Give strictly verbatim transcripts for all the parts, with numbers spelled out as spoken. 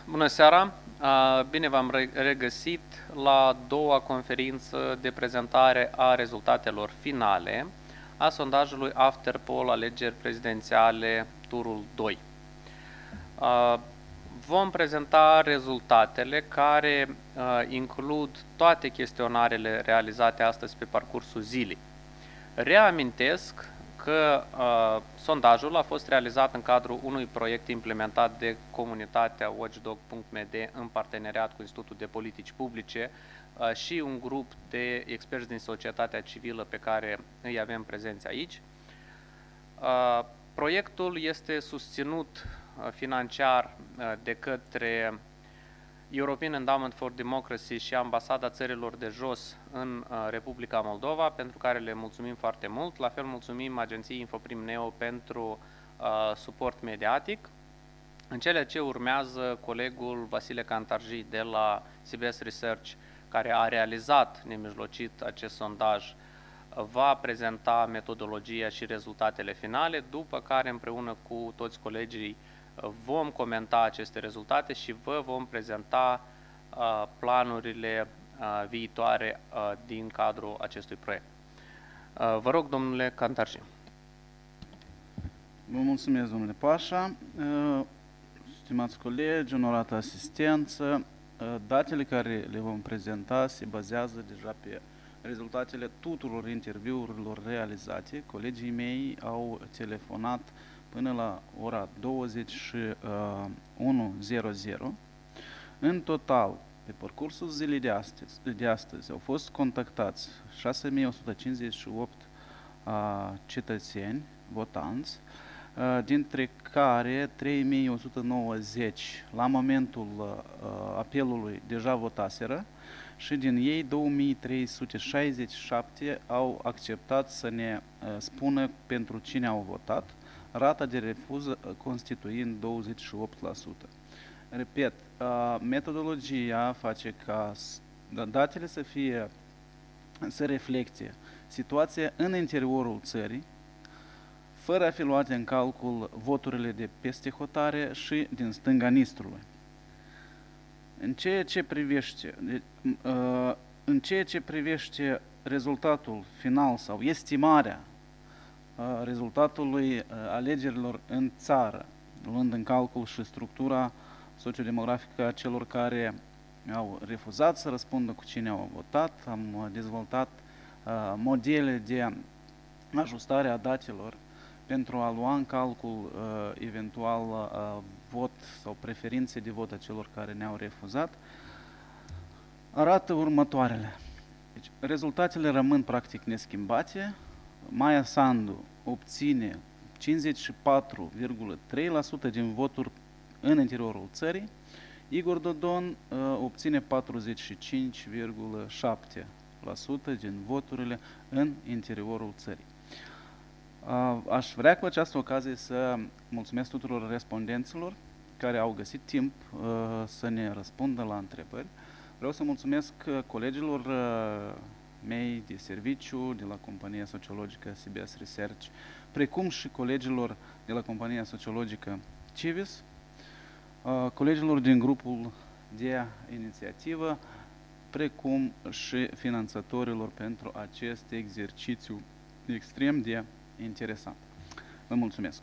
Bună seara! Bine v-am regăsit la a doua conferință de prezentare a rezultatelor finale a sondajului After Poll alegeri prezidențiale turul doi. Vom prezenta rezultatele care includ toate chestionarele realizate astăzi pe parcursul zilei. Reamintesc că uh, sondajul a fost realizat în cadrul unui proiect implementat de comunitatea watchdog punct m d în parteneriat cu Institutul de Politici Publice uh, și un grup de experți din societatea civilă pe care îi avem prezenți aici. Uh, proiectul este susținut uh, financiar uh, de către European Endowment for Democracy și Ambasada Țărilor de Jos în uh, Republica Moldova, pentru care le mulțumim foarte mult. La fel mulțumim agenției Infoprim Neo pentru uh, suport mediatic. În cele ce urmează, colegul Vasile Cantarji de la C B S Research, care a realizat nemijlocit acest sondaj, va prezenta metodologia și rezultatele finale, după care împreună cu toți colegii vom comenta aceste rezultate și vă vom prezenta uh, planurile uh, viitoare uh, din cadrul acestui proiect. Uh, vă rog, domnule Cantarji. Vă mulțumesc, domnule Pașa. Uh, stimați colegi, onorată asistență, uh, datele care le vom prezenta se bazează deja pe rezultatele tuturor interviurilor realizate. Colegii mei au telefonat până la ora douăzeci și unu zero zero. În total, pe parcursul zilei de astăzi, de astăzi au fost contactați șase mii o sută cincizeci și opt uh, cetățeni, votanți, uh, dintre care trei mii o sută nouăzeci la momentul uh, apelului deja votaseră și din ei două mii trei sute șaizeci și șapte au acceptat să ne uh, spună pentru cine au votat, rata de refuz constituind douăzeci și opt la sută. Repet, metodologia face ca datele să fie, să reflecte situația în interiorul țării, fără a fi luate în calcul voturile de peste hotare și din stânga Nistrului. În ceea ce privește, în ceea ce privește rezultatul final sau estimarea rezultatului alegerilor în țară, luând în calcul și structura sociodemografică a celor care au refuzat să răspundă cu cine au votat. Am dezvoltat uh, modele de ajustare a datelor pentru a lua în calcul uh, eventual uh, vot sau preferințe de vot a celor care ne-au refuzat. Arată următoarele. Deci, rezultatele rămân practic neschimbate. Maia Sandu obține cincizeci și patru virgulă trei la sută din voturi în interiorul țării, Igor Dodon uh, obține patruzeci și cinci virgulă șapte la sută din voturile în interiorul țării. Uh, aș vrea cu această ocazie să mulțumesc tuturor respondenților care au găsit timp uh, să ne răspundă la întrebări. Vreau să mulțumesc colegilor uh, mei de serviciu, de la compania sociologică C B S Research, precum și colegilor de la compania sociologică Civis, uh, colegilor din grupul de inițiativă, precum și finanțatorilor pentru acest exercițiu extrem de interesant. Vă mulțumesc!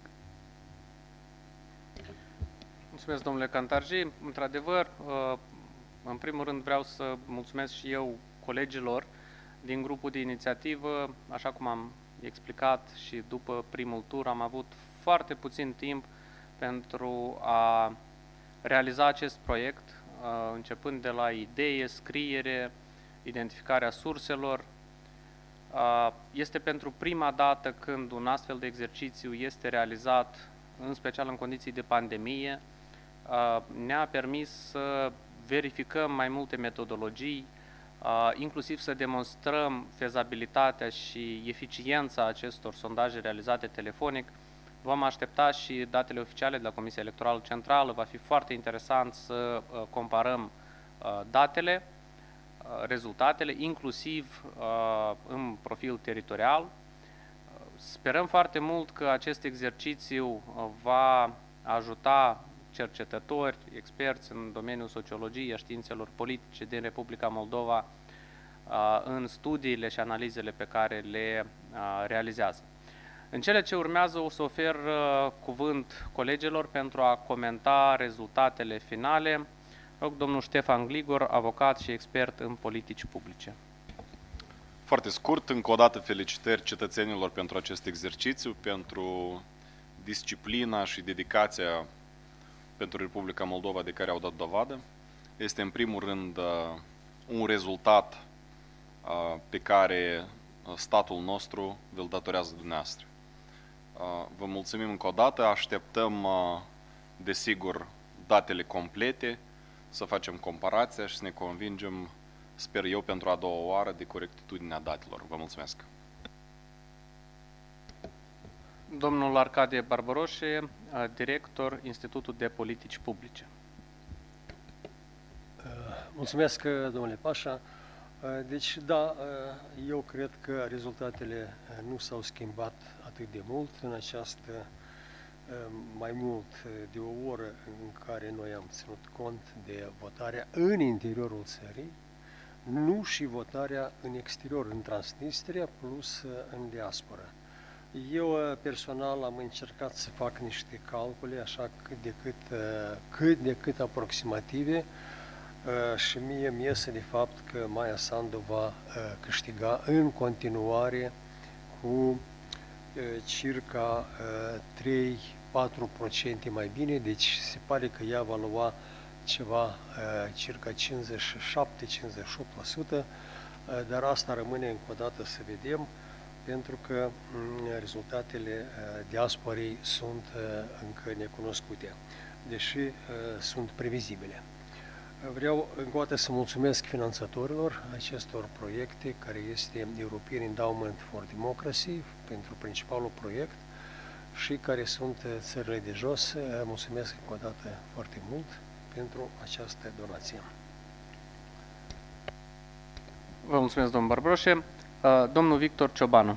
Mulțumesc, domnule Cantarji. Într-adevăr, uh, în primul rând vreau să mulțumesc și eu colegilor din grupul de inițiativă. Așa cum am explicat și după primul tur, am avut foarte puțin timp pentru a realiza acest proiect, începând de la idee, scriere, identificarea surselor. Este pentru prima dată când un astfel de exercițiu este realizat, în special în condiții de pandemie. Ne-a permis să verificăm mai multe metodologii, Uh, inclusiv să demonstrăm fezabilitatea și eficiența acestor sondaje realizate telefonic. Vom aștepta și datele oficiale de la Comisia Electorală Centrală. Va fi foarte interesant să uh, comparăm uh, datele, uh, rezultatele, inclusiv uh, în profil teritorial. Uh, sperăm foarte mult că acest exercițiu uh, va ajuta cercetători, experți în domeniul sociologiei, a științelor politice din Republica Moldova în studiile și analizele pe care le realizează. În cele ce urmează o să ofer cuvânt colegilor pentru a comenta rezultatele finale. Rog domnul Ștefan Gligor, avocat și expert în politici publice. Foarte scurt, încă o dată felicitări cetățenilor pentru acest exercițiu, pentru disciplina și dedicația pentru Republica Moldova de care au dat dovadă. Este în primul rând un rezultat pe care statul nostru vi-l datorează dumneavoastră. Vă mulțumim încă o dată, așteptăm desigur datele complete, să facem comparația și să ne convingem, sper eu, pentru a doua oară de corectitudinea datelor. Vă mulțumesc. Domnul Arcadie Barbaroșe, director Institutul de Politici Publice. Mulțumesc, domnule Pașa. Deci, da, eu cred că rezultatele nu s-au schimbat atât de mult în această mai mult de o oră în care noi am ținut cont de votarea în interiorul țării, nu și votarea în exterior, în Transnistria, plus în diaspora. Eu personal am încercat să fac niște calcule, așa cât de cât, cât, de cât aproximative, și mie mi iese de fapt că Maia Sandu va câștiga în continuare cu circa trei patru la sută mai bine, deci se pare că ea va lua ceva circa cincizeci și șapte cincizeci și opt la sută, dar asta rămâne încă o dată să vedem, pentru că rezultatele diasporei sunt încă necunoscute, deși sunt previzibile. Vreau încă o dată să mulțumesc finanțatorilor acestor proiecte, care este European Endowment for Democracy, pentru principalul proiect, și care sunt țările de jos. Mulțumesc încă o dată foarte mult pentru această donație. Vă mulțumesc, domnul Barbaroșe. Domnul Victor Ciobanu.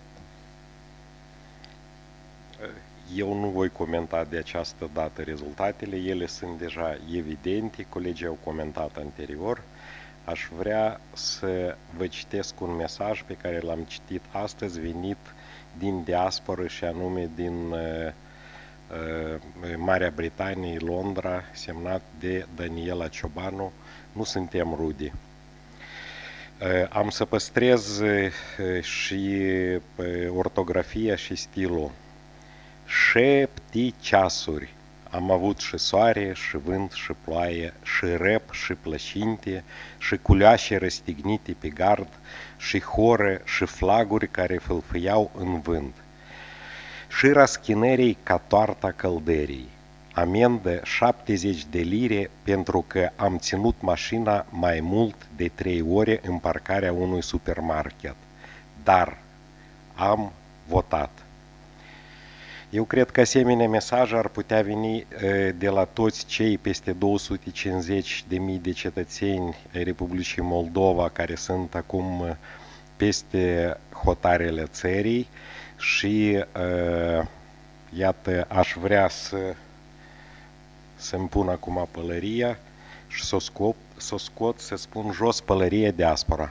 Eu nu voi comenta de această dată rezultatele, ele sunt deja evidente, colegii au comentat anterior. Aș vrea să vă citesc un mesaj pe care l-am citit astăzi, venit din diasporă și anume din uh, uh, Marea Britanie, Londra, semnat de Daniela Ciobanu. Nu suntem rude. Uh, am să păstrez uh, și uh, ortografia și stilul. Șepti ceasuri. Am avut și soare, și vânt, și ploaie, și rep, și plășinte, și culeașe răstignite pe gard, și hore, și flaguri care fâlfâiau în vânt. Și raschinării ca toarta călderii. Amendă șaptezeci de lire pentru că am ținut mașina mai mult de trei ore în parcarea unui supermarket. Dar am votat. Eu cred că asemenea mesaj ar putea veni de la toți cei peste două sute cincizeci de mii de cetățeni ai Republicii Moldova care sunt acum peste hotarele țării și iată, aș vrea să să-mi pun acum pălăria și să o scot, să o scot, să spun jos pălăria diaspora.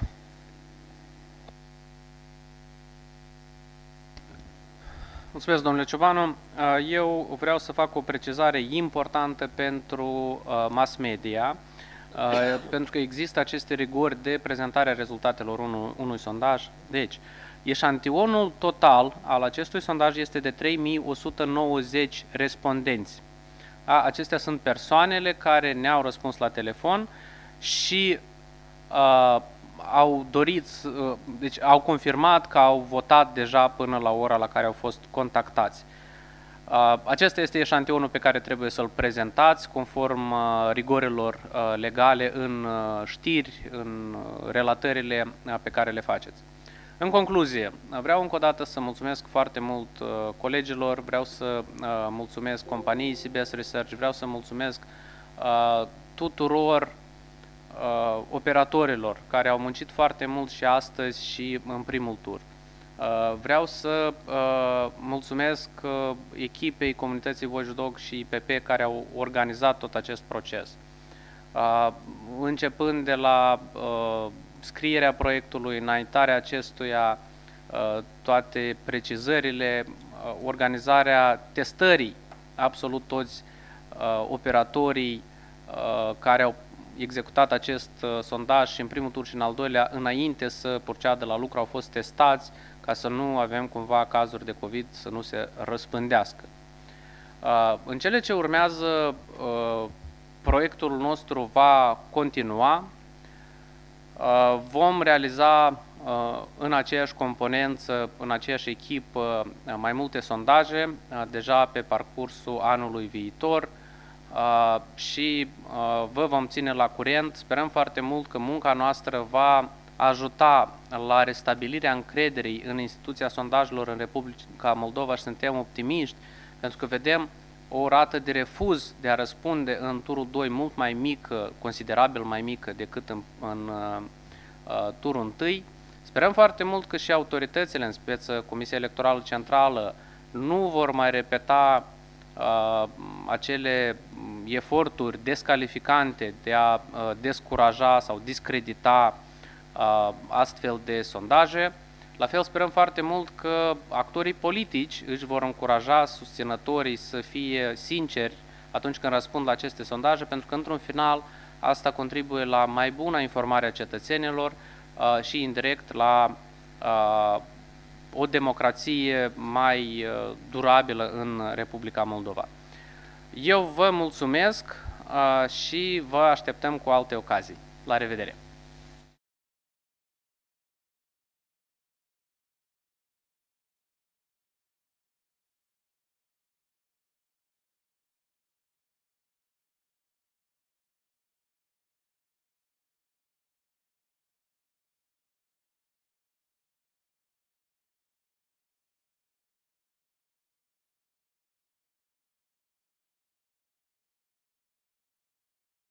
Mulțumesc, domnule Ciobanu. Eu vreau să fac o precizare importantă pentru mass media, pentru că există aceste rigori de prezentare a rezultatelor unui sondaj. Deci, eșantionul total al acestui sondaj este de trei mii o sută nouăzeci respondenți. Acestea sunt persoanele care ne-au răspuns la telefon și uh, au dorit, uh, deci au confirmat că au votat deja până la ora la care au fost contactați. Uh, acesta este eșantionul pe care trebuie să-l prezentați conform uh, rigorilor uh, legale în uh, știri, în uh, relatările uh, pe care le faceți. În concluzie, vreau încă o dată să mulțumesc foarte mult uh, colegilor, vreau să uh, mulțumesc companiei C B S Research, vreau să mulțumesc uh, tuturor uh, operatorilor care au muncit foarte mult și astăzi și în primul tur. Vreau să mulțumesc echipei Comunității Vojudog și I P P care au organizat tot acest proces. Începând de la scrierea proiectului, înaintarea acestuia, toate precizările, organizarea testării, absolut toți operatorii care au executat acest sondaj și în primul tur și în al doilea, înainte să proceadă la lucru, au fost testați ca să nu avem cumva cazuri de COVID să nu se răspândească. În cele ce urmează, proiectul nostru va continua. Vom realiza în aceeași componență, în aceeași echipă, mai multe sondaje, deja pe parcursul anului viitor și vă vom ține la curent. Sperăm foarte mult că munca noastră va ajuta la restabilirea încrederii în instituția sondajelor în Republica Moldova și suntem optimiști pentru că vedem o rată de refuz de a răspunde în turul doi mult mai mică, considerabil mai mică decât în, în uh, turul întâi. Sperăm foarte mult că și autoritățile, în speță Comisia Electorală Centrală, nu vor mai repeta uh, acele eforturi descalificante de a uh, descuraja sau discredita uh, astfel de sondaje. La fel sperăm foarte mult că actorii politici își vor încuraja susținătorii să fie sinceri atunci când răspund la aceste sondaje, pentru că într-un final asta contribuie la mai bună informare a cetățenilor uh, și indirect la uh, o democrație mai uh, durabilă în Republica Moldova. Eu vă mulțumesc uh, și vă așteptăm cu alte ocazii. La revedere!